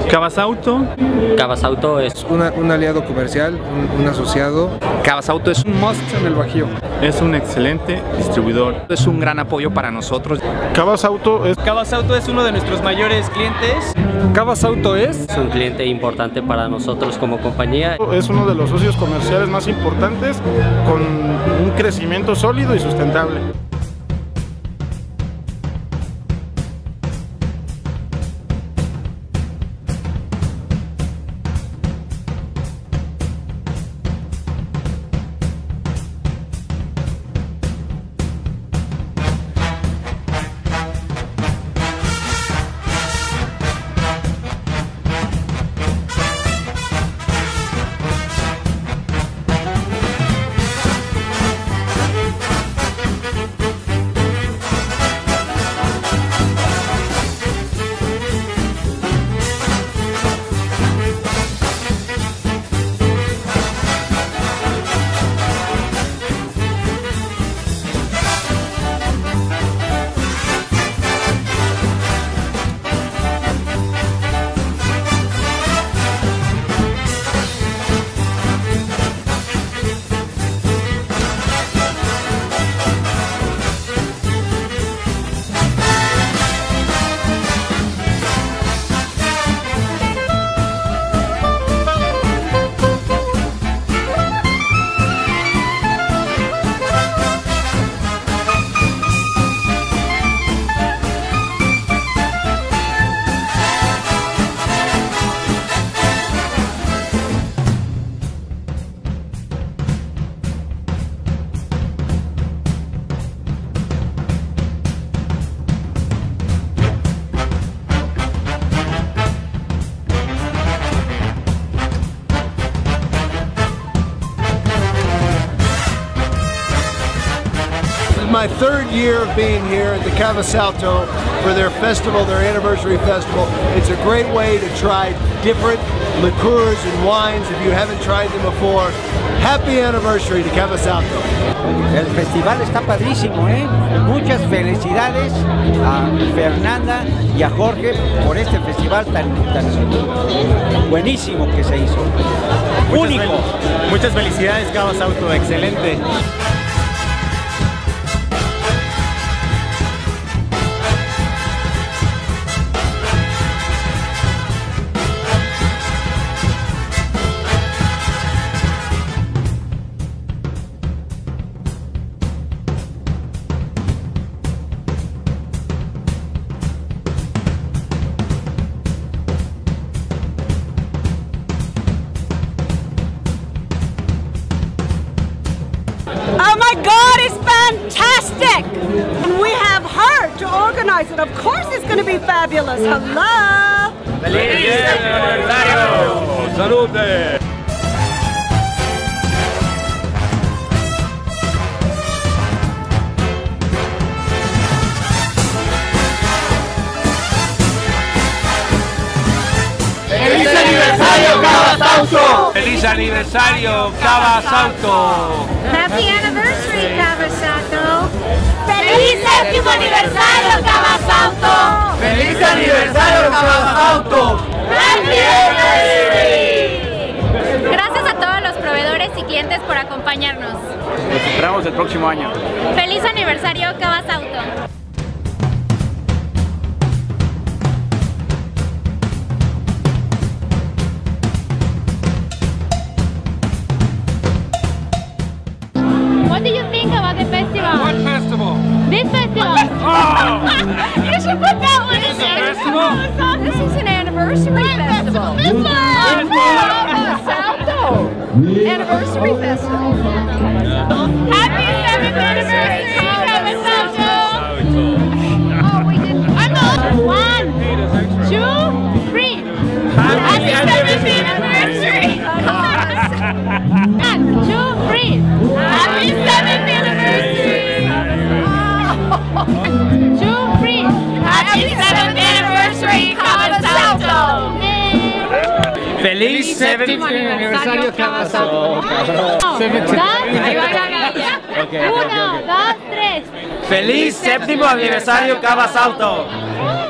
Cabas Auto. Cabas Auto es un aliado comercial, un asociado. Cabas Auto es un must en el Bajío. Es un excelente distribuidor. Es un gran apoyo para nosotros. Cabas Auto es uno de nuestros mayores clientes. Cabas Auto es un cliente importante para nosotros como compañía. Es uno de los socios comerciales más importantes con un crecimiento sólido y sustentable. My third year of being here at the Cabas Auto for their festival, their anniversary festival. It's a great way to try different liqueurs and wines if you haven't tried them before. Happy anniversary to Cabas Auto. El festival está padrísimo, ¿eh? Muchas felicidades a Fernanda y a Jorge por este festival tan buenísimo que se hizo. Único. Muchas felicidades, Cabas Auto, excelente. Oh my God, it's fantastic! And we have her to organize it. Of course it's going to be fabulous. Hello! ¡Feliz aniversario! ¡Salud! ¡Feliz aniversario, Cabas Auto! ¡Feliz aniversario, Cabas Auto! Happy anniversary, Cabas Auto! ¡Feliz séptimo aniversario, Cabas Auto! ¡Feliz aniversario, Cabas Auto! ¡Happy anniversary! Gracias a todos los proveedores y clientes por acompañarnos. Nos esperamos el próximo año. ¡Feliz aniversario, Cabas Auto! What do you think about the festival? What festival? This festival! Oh! You should put that one in there! Festival? This is an anniversary festival! This one! Anniversary festival! Happy 7th anniversary, Cabas Auto! Oh, we didn't. 1, 2, 3! Happy 7th anniversary! 1, 2, 3! Happy 7th anniversary! 2, 3! Happy 7th anniversary, Cabas Auto! ¡Feliz séptimo aniversario, Cabas Auto! 1, 2, 3. ¡Feliz séptimo aniversario, Cabas Auto!